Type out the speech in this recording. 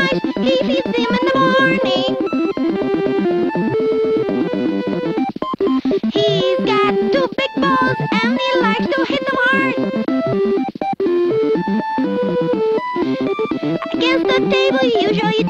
nice. He feeds them in the morning. He's got 2 big balls and he likes to hit them hard. Against the table he usually